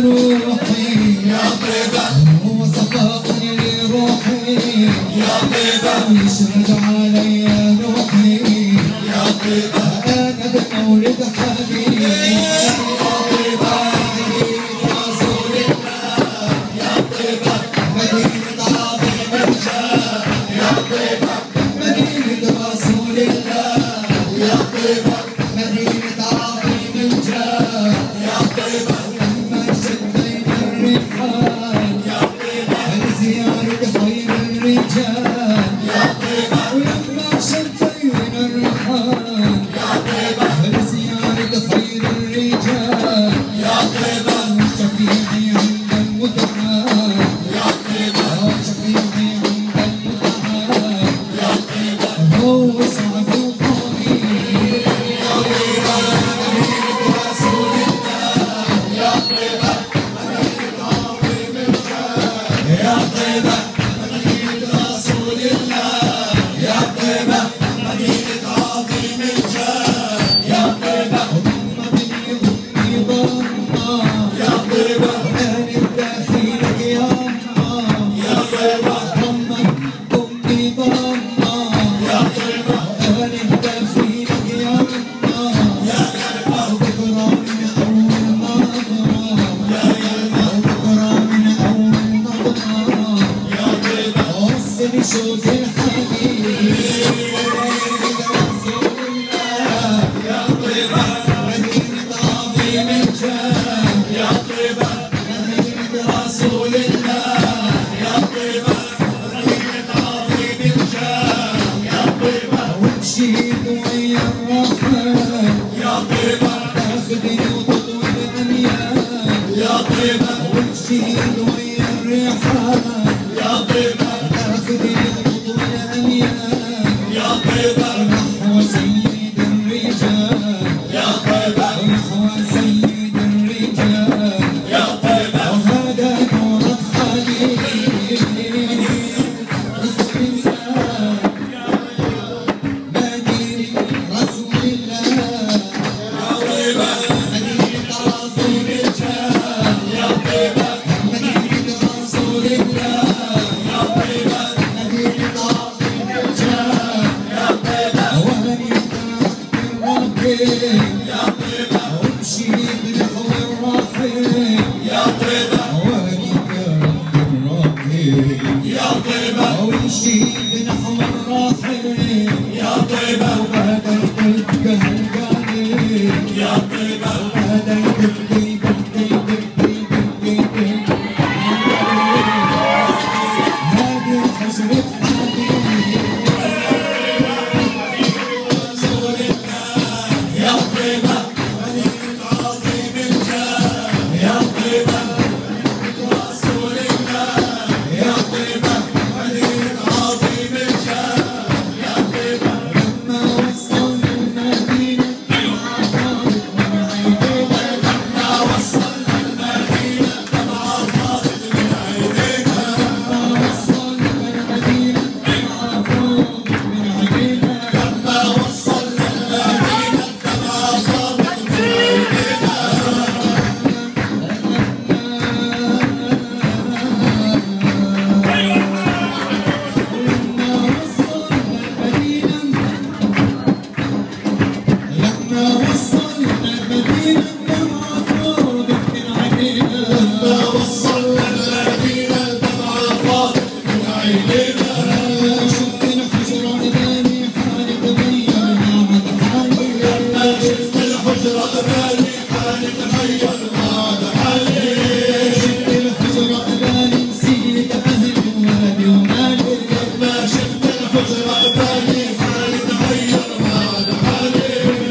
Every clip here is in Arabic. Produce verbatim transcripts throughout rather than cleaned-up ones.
روحي يا طيبة، وصفاء لروحي يا طيبة، ويشرد علي روحي يا طيبة، أنا بمولد حبيبي يا طيبة، مدينة رسول الله يا طيبة، مدينة عظيم الجاه يا طيبة، مدينة رسول الله يا طيبة، مدينة عظيم الجاه يا طيبة، ولما شدينا الرحال يا طيبة، لزيارة خير الرجال يا طيبة، ولما شدينا الرحال يا طيبة، لزيارة خير الرجال يا طيبة، شفيعي عند المتعال يا طيبة، شفيعي عند المتعال يا طيبة، هو صعب وطويل يا طيبة، مدينة رسول الله يا طيبة، مدينة عظيم الجاه يا طيبة، مدينة رسول الله يا طيبة، مدينة عظيم الجاه يا طيبة، ضمتني ضمي ضمة يا طيبة، وأنا بداخلك يا الله يا طيبة، ضمك ضمي ضمة يا طيبة، وأنا بداخلك يا الله يا طيبة، وذكرى من أول نظرة يا طيبة، وذكرى من أول نظرة يا طيبة، وصل شوق الحبيب مدينة رسول الله يا طيبة، مدينة عظيم الجاه يا طيبة، مدينة رسول الله يا طيبة، مدينة عظيم الجاه يا طيبة، ومشيت ويا الرحمن يا طيبة، تاخذني وتطوي الأميال يا طيبة، ومشيت ويا الرحمن يا طيبة، تاخذني وتطوي الأميال يا طيبة، نحو سيد الرجال يا طيبة، نحو سيد الرجال يا طيبة، وهذا نورك حبيبي رسول الله، مدينة رسول الله يا طيبة، مدينة عظيم الجاه يا طيبة، مدينة رسول الله يا طيبة، مدينة عظيم الجاه يا طيبة، وأنا ربي يا طيبة، وامشي بنحو الرحيم يا طيبة، وأنا ربي يا طيبة، وامشي بنحو الرحيم يا طيبة، وبديت تبكي هالقليل يا طيبة، وبديت تبكي تبكي تبكي تبكي تبكي هذه حجرة حبيبي رسول الله يا طيبة، مدينة عظيم الجاه يا طيبة، مدينة رسول الله يا طيبة، مدينة عظيم الجاه يا طيبة، لما وصلنا المدينة دمعة فاضت من عينينا، لما وصلنا المدينة دمعة فاضت من عينينا، لما وصلنا المدينة دمعة فاضت من عينينا، لما وصلنا المدينة دمعة فاضت من عينينا، لما وصلنا المدينة دمعة فاضت من عينينا، لما وصلنا المدينة دمعة فاضت من عينينا، شفت الحجرة أمامي حالي تغير بعد حالي، لما شفت الحجرة أمامي حالي تغير بعد حالي، شفت الحجرة أمامي نسيت أهلي وولدي ومالي، لما شفت الحجرة أمامي حالي تغير بعد حالي،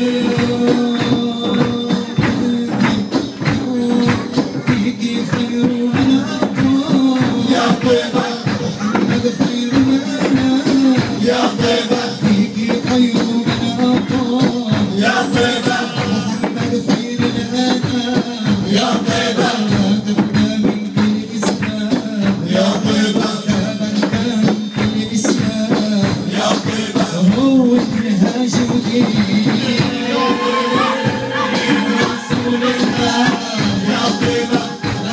فيكي خير وأنا أطول يا طيبة، محمد خير أنا يا طيبة، فيكي خير وأنا أطول يا طيبة، محمد خير أنا يا طيبة، لا تبقى منك الإسلام يا طيبة، لا تبقى منك الإسلام يا طيبة، هو الهاج ودين رسول الله يا طيبة،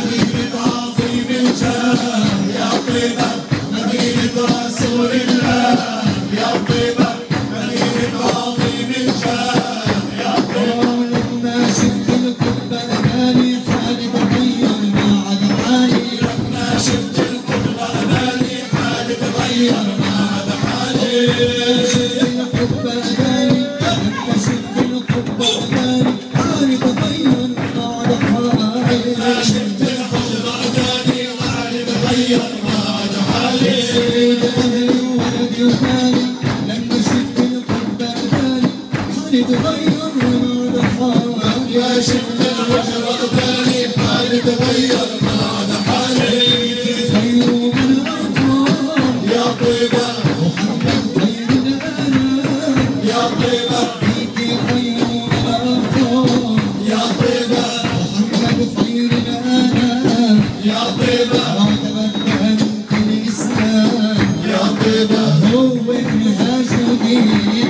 يا طيبة مدينة رسول الله يا طيبة مدينة عظيم الشان يا طيبة لما شفت القبة أماني حالي تغير ما عاد حالي لما شفت القبة أماني حالي تغير ما عاد حالي لما شفت القبة أماني لما شفت القبة أماني حالي تغير ما عاد حالي لما شفت القبة أماني حالي تغير ما عاد حالي سيد أهلي وولدي ومالي لما شفت القبة أماني حالي تغير ما عاد حالي يا شفت الوجه الثاني حالي تغير ما عاد حالي خير من الأطفال يا طيبة محمد خير الأنام يا طيبة فيك خير من الأطفال يا طيبة محمد خير الأنام يا طيبة معتبر في الإسلام يا طيبة هو منهاج الدين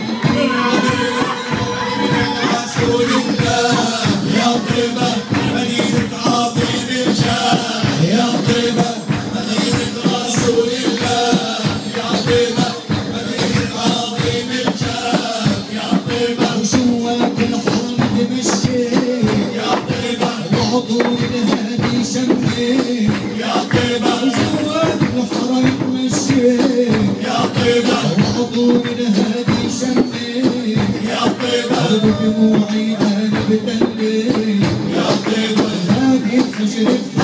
رسول الله يا طيبة مدينة عظيم الشان يا طيبة مدينة رسول الله يا طيبة مدينة عظيم الشان يا طيبة وشوات الحرم تمشي يا طيبة وعطور الهادي شمي يا طيبة وشوات الحرم تمشي يا طيبة وعطور الهادي شمي يا طيبة بدموعي أنا بتلي يا طيبة هذه الحجرة